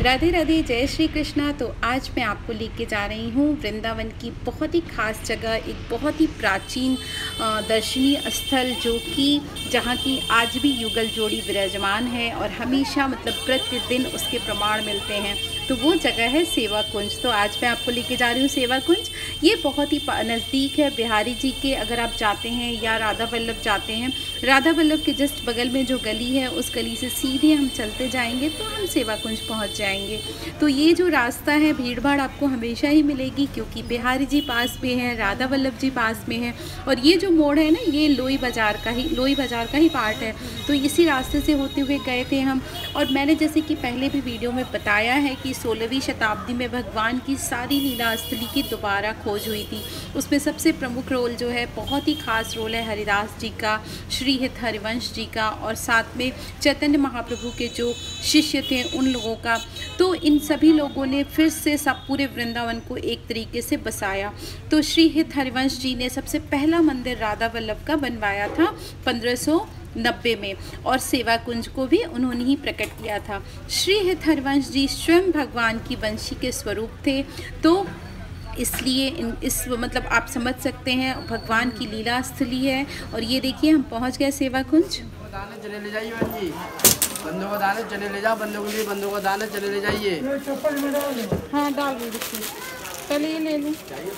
राधे राधे, जय श्री कृष्णा। तो आज मैं आपको लेके जा रही हूँ वृंदावन की बहुत ही ख़ास जगह, एक बहुत ही प्राचीन दर्शनीय स्थल जो कि जहाँ की आज भी युगल जोड़ी विराजमान है और हमेशा मतलब प्रतिदिन उसके प्रमाण मिलते हैं। तो वो जगह है सेवा कुंज। तो आज मैं आपको लेके जा रही हूँ सेवा कुंज। ये बहुत ही नज़दीक है बिहारी जी के। अगर आप जाते हैं या राधा वल्लभ जाते हैं, राधा वल्लभ के जस्ट बगल में जो गली है उस गली से सीधे हम चलते जाएंगे तो हम सेवा कुंज पहुँच जाएंगे। तो ये जो रास्ता है, भीड़ भाड़ आपको हमेशा ही मिलेगी क्योंकि बिहारी जी पास में है, राधा वल्लभ जी पास में है। और ये जो मोड़ है ना, ये लोई बाज़ार का ही पार्ट है। तो इसी रास्ते से होते हुए गए थे हम। और मैंने जैसे कि पहले भी वीडियो में बताया है कि 16वीं शताब्दी में भगवान की सारी लीला स्थली की दोबारा खोज हुई थी। उसमें सबसे प्रमुख रोल जो है, बहुत ही खास रोल है हरिदास जी का, श्रीहित हरिवंश जी का और साथ में चैतन्य महाप्रभु के जो शिष्य थे उन लोगों का। तो इन सभी लोगों ने फिर से सब पूरे वृंदावन को एक तरीके से बसाया। तो श्रीहित हरिवंश जी ने सबसे पहला मंदिर राधा वल्लभ का बनवाया था 1590 में, और सेवा कुंज को भी उन्होंने ही प्रकट किया था। श्रीहित हरिवंश जी स्वयं भगवान की वंशी के स्वरूप थे। तो इसलिए इस मतलब आप समझ सकते हैं भगवान की लीला स्थली है। और ये देखिए हम पहुंच गए सेवा कुंज। चले ले जाइए जी, बंदों को दाने चले ले जाओ, बंदों के लिए बंदों को दाने चले ले जाइए। हाँ डाल दीजिए, पहले ये ले लूँ।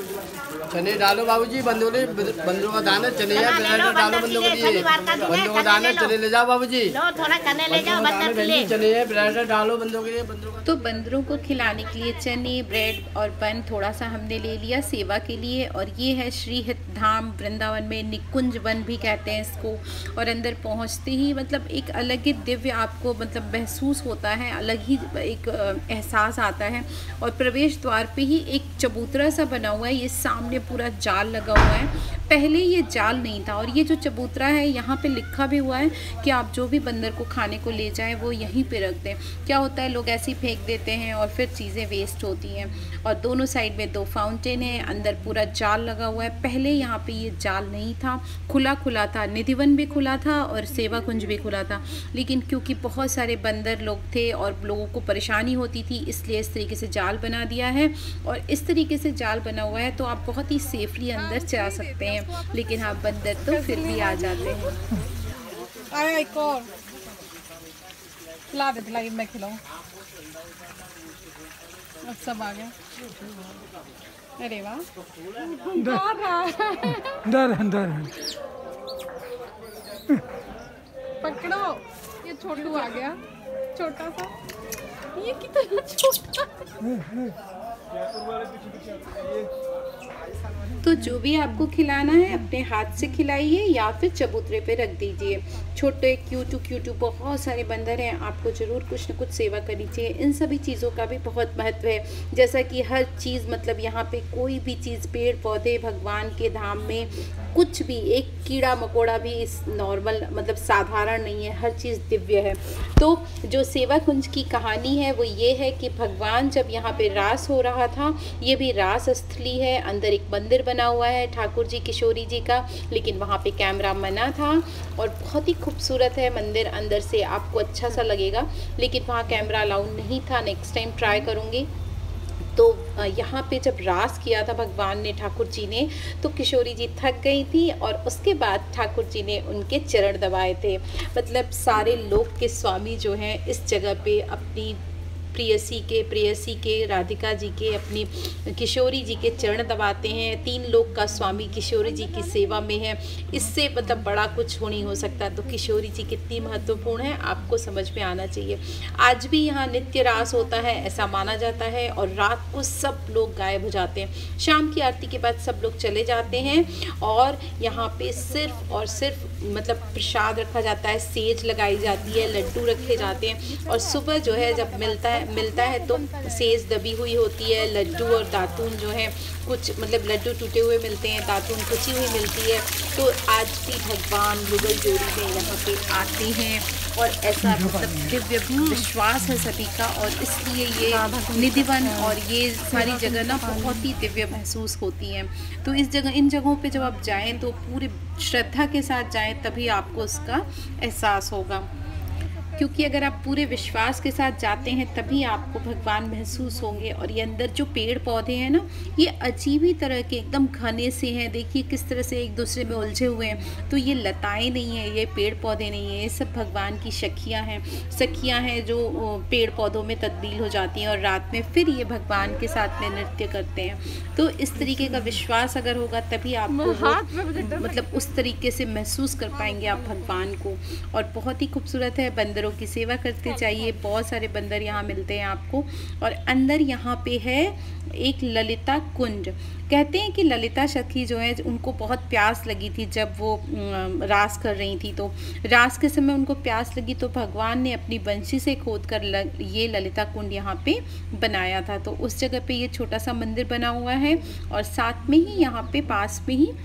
चने डालो बाबूजी, बंदों का दाना चने या डालो बंदों के लिए, बंदों का दाना चने ले जाओ बाबूजी, थोड़ा चने ले जाओ बंदर के लिए, चने या ब्रेड डालो बंदों के लिए, बंदों का। तो बंदरों को खिलाने के लिए चने, ब्रेड और बन थोड़ा सा हमने ले लिया सेवा के लिए। और ये है श्रीहित धाम, वृंदावन में निकुंज वन भी कहते हैं इसको। और अंदर पहुंचते ही मतलब एक अलग ही दिव्य आपको मतलब महसूस होता है, अलग ही एक एहसास आता है। और प्रवेश द्वार पे ही एक चबूतरा सा बना हुआ है, ये सामने पूरा जाल लगा हुआ है। पहले ये जाल नहीं था। और ये जो चबूतरा है, यहाँ पे लिखा भी हुआ है कि आप जो भी बंदर को खाने को ले जाएं वो यहीं पे रख दें। क्या होता है, लोग ऐसे ही फेंक देते हैं और फिर चीज़ें वेस्ट होती हैं। और दोनों साइड में 2 फाउंटेन है, अंदर पूरा जाल लगा हुआ है। पहले यहाँ पे ये जाल नहीं था, खुला था। निधिवन भी खुला था और सेवा कुंज भी खुला था, लेकिन क्योंकि बहुत सारे बंदर लोग थे और लोगों को परेशानी होती थी, इसलिए इस तरीके से जाल बना दिया है। और इस तरीके से जाल बना हुआ है तो आप बहुत ही सेफली अंदर जा सकते हैं। लेकिन हाँ, बंदर तो फिर भी आ जाते हैं। एक और खिला दे, मैं खिलाऊं। अब सब आ गया। अरे वाह, डर पकड़ो, ये छोटू आ गया, छोटा सा। ये कितना छोटा। तो जो भी आपको खिलाना है अपने हाथ से खिलाइए या फिर चबूतरे पे रख दीजिए। छोटे क्यूटू बहुत सारे बंदर हैं, आपको ज़रूर कुछ न कुछ सेवा करनी चाहिए। इन सभी चीज़ों का भी बहुत महत्व है, जैसा कि हर चीज़ मतलब यहाँ पे कोई भी चीज़, पेड़ पौधे, भगवान के धाम में कुछ भी, एक कीड़ा मकोड़ा भी इस नॉर्मल मतलब साधारण नहीं है, हर चीज़ दिव्य है। तो जो सेवा कुंज की कहानी है वो ये है कि भगवान जब यहाँ पे रास हो रहा था, ये भी रास स्थली है। अंदर एक मंदिर बना हुआ है ठाकुर जी किशोरी जी का, लेकिन वहाँ पे कैमरा मना था। और बहुत ही खूबसूरत है मंदिर, अंदर से आपको अच्छा सा लगेगा, लेकिन वहाँ कैमरा अलाउड नहीं था। नेक्स्ट टाइम ट्राई करूँगी। तो यहाँ पे जब रास किया था भगवान ने, ठाकुर जी ने, तो किशोरी जी थक गई थी और उसके बाद ठाकुर जी ने उनके चरण दबाए थे। मतलब सारे लोक के स्वामी जो हैं इस जगह पे अपनी प्रेयसी के राधिका जी के, अपनी किशोरी जी के चरण दबाते हैं। 3 लोक का स्वामी किशोरी जी की सेवा में है। इससे मतलब बड़ा कुछ हो नहीं हो सकता। तो किशोरी जी कितनी महत्वपूर्ण है आपको समझ में आना चाहिए। आज भी यहाँ नित्य रास होता है ऐसा माना जाता है, और रात को सब लोग गायब हो जाते हैं। शाम की आरती के बाद सब लोग चले जाते हैं और यहाँ पे सिर्फ और सिर्फ मतलब प्रसाद रखा जाता है, सेज लगाई जाती है, लड्डू रखे जाते हैं। और सुबह जो है जब मिलता है तो सेज दबी हुई होती है, लड्डू और दातून जो है कुछ मतलब लड्डू टूटे हुए मिलते हैं, दातून कुची हुई मिलती है। तो आज भी भगवान युगल जोड़ी में यहाँ पे आते हैं और ऐसा मतलब दिव्य विश्वास है सभी का। और इसलिए ये निधिवन और ये सारी जगह ना बहुत ही दिव्य महसूस होती हैं। तो इन जगहों पे जब आप जाएं तो पूरी श्रद्धा के साथ जाएं, तभी आपको उसका एहसास होगा। क्योंकि अगर आप पूरे विश्वास के साथ जाते हैं तभी आपको भगवान महसूस होंगे। और ये अंदर जो पेड़ पौधे हैं ना, ये अजीब ही तरह के एकदम घने से हैं। देखिए किस तरह से एक दूसरे में उलझे हुए हैं। तो ये लताएं नहीं है, ये पेड़ पौधे नहीं है, ये सब भगवान की सखियाँ हैं। सखियाँ हैं जो पेड़ पौधों में तब्दील हो जाती हैं और रात में फिर ये भगवान के साथ में नृत्य करते हैं। तो इस तरीके का विश्वास अगर होगा तभी आपको मतलब उस तरीके से महसूस कर पाएंगे आप भगवान को। और बहुत ही खूबसूरत है। बंदरों की सेवा करते जाइए, बहुत सारे बंदर यहाँ मिलते हैं आपको। और अंदर यहाँ पे है एक ललिता कुंड। कहते हैं कि ललिता सखी जो है उनको बहुत प्यास लगी थी जब वो रास कर रही थी। तो रास के समय उनको प्यास लगी तो भगवान ने अपनी बंशी से खोदकर ये ललिता कुंड यहाँ पे बनाया था। तो उस जगह पे ये छोटा सा मंदिर बना हुआ है और साथ में ही यहाँ पे पास में ही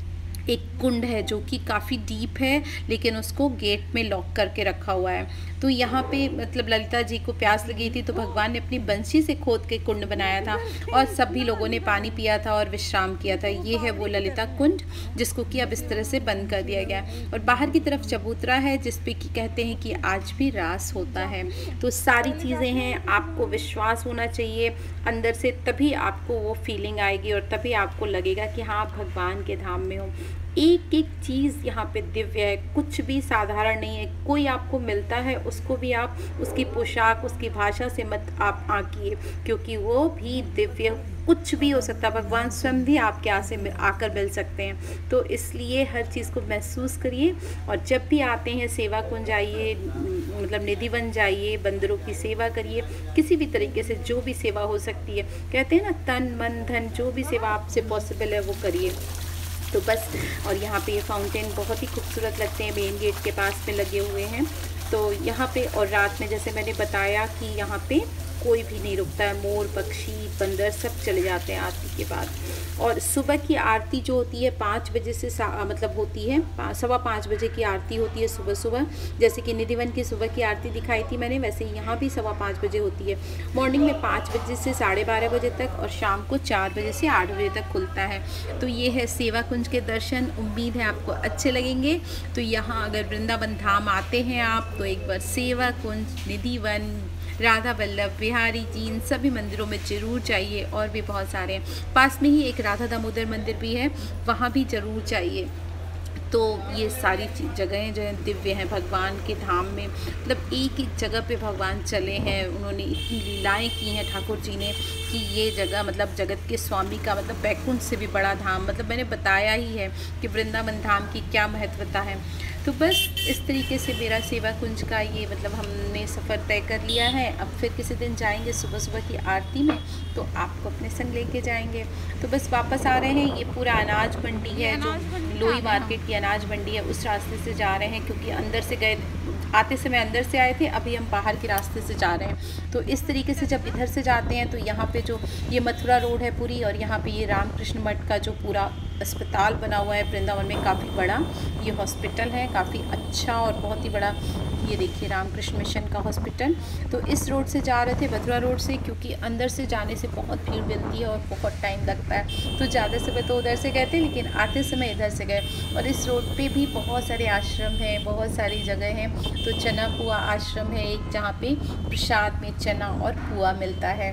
एक कुंड है जो कि काफ़ी डीप है, लेकिन उसको गेट में लॉक करके रखा हुआ है। तो यहाँ पे मतलब ललिता जी को प्यास लगी थी तो भगवान ने अपनी बंशी से खोद के कुंड बनाया था और सभी लोगों ने पानी पिया था और विश्राम किया था। ये है वो ललिता कुंड जिसको कि अब इस तरह से बंद कर दिया गया है। और बाहर की तरफ चबूतरा है जिस पे कि कहते हैं कि आज भी रास होता है। तो सारी चीज़ें हैं, आपको विश्वास होना चाहिए अंदर से, तभी आपको वो फीलिंग आएगी और तभी आपको लगेगा कि हाँ आप भगवान के धाम में हो। एक एक चीज़ यहाँ पे दिव्य है, कुछ भी साधारण नहीं है। कोई आपको मिलता है उसको भी आप उसकी पोशाक, उसकी भाषा से मत आप आंकिए, क्योंकि वो भी दिव्य कुछ भी हो सकता है। भगवान स्वयं भी आपके आकर मिल सकते हैं। तो इसलिए हर चीज़ को महसूस करिए। और जब भी आते हैं सेवा कुंज जाइए, मतलब निधिवन जाइए, बंदरों की सेवा करिए, किसी भी तरीके से जो भी सेवा हो सकती है। कहते हैं ना तन मन धन, जो भी सेवा आपसे पॉसिबल है वो करिए। तो बस, और यहाँ पे ये फाउंटेन बहुत ही खूबसूरत लगते हैं, मेन गेट के पास में लगे हुए हैं। तो यहाँ पे और रात में जैसे मैंने बताया कि यहाँ पे कोई भी नहीं रुकता है, मोर पक्षी बंदर सब चले जाते हैं आरती के बाद। और सुबह की आरती जो होती है 5 बजे से मतलब होती है 5:15 बजे की आरती होती है सुबह सुबह। जैसे कि निधिवन की सुबह की आरती दिखाई थी मैंने, वैसे ही यहाँ भी 5:15 बजे होती है। मॉर्निंग में 5 बजे से 12:30 बजे तक और शाम को 4 बजे से 8 बजे तक खुलता है। तो ये है सेवा कुंज के दर्शन, उम्मीद है आपको अच्छे लगेंगे। तो यहाँ अगर वृंदावन धाम आते हैं आप तो एक बार सेवा कुंज, निधिवन, राधा वल्लभ, बिहारी जी, इन सभी मंदिरों में ज़रूर जाइए। और भी बहुत सारे हैं, पास में ही एक राधा दामोदर मंदिर भी है, वहाँ भी ज़रूर जाइए। तो ये सारी जगहें जो हैं दिव्य हैं भगवान के धाम में। मतलब एक एक जगह पे भगवान चले हैं, उन्होंने इतनी लीलाएं की हैं ठाकुर जी ने कि ये जगह मतलब जगत के स्वामी का मतलब बैकुंठ से भी बड़ा धाम, मतलब मैंने बताया ही है कि वृंदावन धाम की क्या महत्वता है। तो बस इस तरीके से मेरा सेवा कुंज का ये मतलब हमने सफ़र तय कर लिया है। अब फिर किसी दिन जाएंगे सुबह सुबह की आरती में, तो आपको अपने संग लेके जाएंगे। तो बस वापस आ रहे हैं। ये पूरा अनाज मंडी है, जो लोई मार्केट की अनाज मंडी है, उस रास्ते से जा रहे हैं, क्योंकि अंदर से गए, आते समय अंदर से आए थे, अभी हम बाहर के रास्ते से जा रहे हैं। तो इस तरीके से जब इधर से जाते हैं तो यहाँ पे जो ये मथुरा रोड है पूरी, और यहाँ पे ये रामकृष्ण मठ का जो पूरा अस्पताल बना हुआ है वृंदावन में, काफ़ी बड़ा ये हॉस्पिटल है, काफ़ी अच्छा और बहुत ही बड़ा। ये देखिए रामकृष्ण मिशन का हॉस्पिटल। तो इस रोड से जा रहे थे, मथुरा रोड से, क्योंकि अंदर से जाने से बहुत भीड़ मिलती है और बहुत टाइम लगता है। तो ज़्यादा समय तो उधर से गए थे, लेकिन आते समय इधर से गए। और इस रोड पे भी बहुत सारे आश्रम हैं, बहुत सारी जगह हैं। तो चना पुआ आश्रम है एक, जहाँ पे प्रसाद में चना और पुआ मिलता है।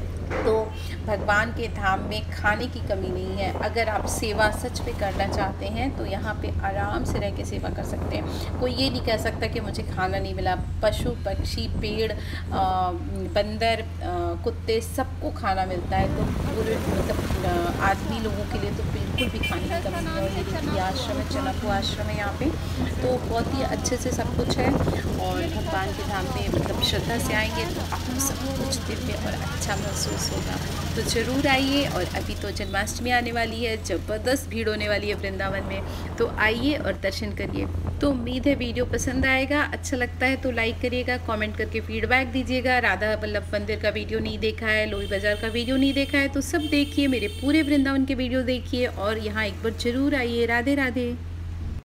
तो भगवान के धाम में खाने की कमी नहीं है। अगर आप सेवा सच में करना चाहते हैं तो यहाँ पे आराम से रह के सेवा कर सकते हैं। कोई ये नहीं कह सकता कि मुझे खाना नहीं मिला। पशु पक्षी, पेड़, बंदर, कुत्ते, सबको खाना मिलता है। तो पूरे मतलब आदमी लोगों के लिए तो बिल्कुल भी खाने की कमी नहीं है। और ये देखिए आश्रम है, चनापुआ आश्रम है यहाँ पे। तो बहुत ही अच्छे से सब कुछ है। और भगवान के धाम में मतलब श्रद्धा से आएंगे तो आपको सब कुछ दिव्य और अच्छा महसूस होगा। तो ज़रूर आइए। और अभी तो जन्माष्टमी आने वाली है, ज़बरदस्त भीड़ होने वाली है वृंदावन में। तो आइए और दर्शन करिए। तो उम्मीद है वीडियो पसंद आएगा। अच्छा लगता है तो लाइक करिएगा, कमेंट करके फीडबैक दीजिएगा। राधा वल्लभ मंदिर का वीडियो नहीं देखा है, लोई बाज़ार का वीडियो नहीं देखा है, तो सब देखिए, मेरे पूरे वृंदावन के वीडियो देखिए और यहाँ एक बार ज़रूर आइए। राधे राधे।